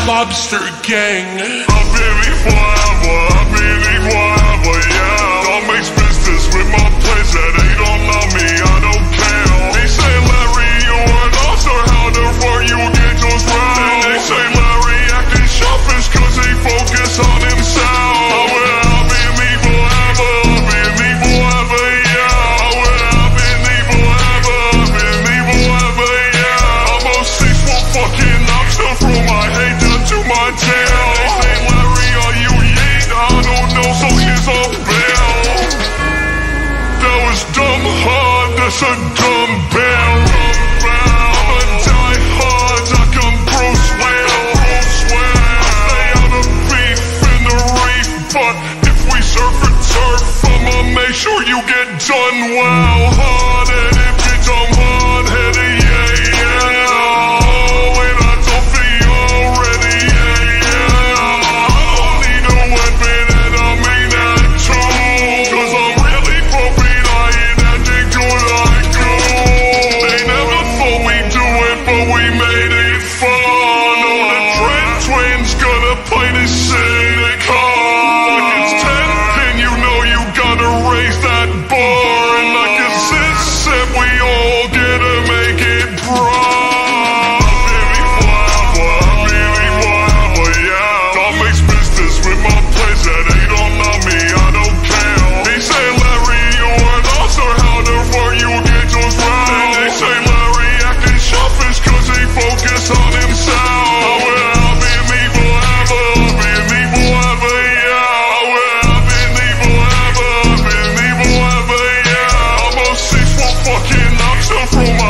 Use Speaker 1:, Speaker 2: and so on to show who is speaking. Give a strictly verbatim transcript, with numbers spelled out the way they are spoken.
Speaker 1: Lobster gang.
Speaker 2: I've been here forever, I've been here forever, yeah. Don't mix business with my place that they don't love me, I don't care. They say, Larry, you an officer, how the fuck you get those rounds? And they say Larry acting selfish cause he focus on himself. Oh, well, I've been here forever, I've been here forever, yeah. Oh, well, I've been here forever, I've been here forever, yeah. I'm a six foot fucking lobster from my head down to my tail. They say, Larry, are you yeet? I don't know, so here's a bell. That was dumb hard, that's a dumb bell. I'm a die hard, I come Bruce Wayne. I stay out of beef in the reef, but if we surf and turf, I'ma make sure you get done well. Hard and if you dumb hard headed, yeah, yeah. Oh, and I don't feel already, yeah, yeah. I don't need a weapon and I mean that too, cause I'm really pumping iron and the good I do. They never thought we'd do it, but we made it fun. Oh, the Trent twins gonna play this shit hard. Like it's ten pin, you know you gotta raise that bar. And like a sis said, we all gotta make it broad. I've been here forever, I've been here forever, yeah. Don't mix business with my place that they don't love me, I don't care. They say, Larry, you an officer, how the fuck you get those rounds? And they say Larry acting selfish cause he focus on himself. Oh, well, I've been here forever, I've been here forever, yeah. Oh, well, I've been here forever, I've been here forever, yeah. I'm a six foot fucking lobster from my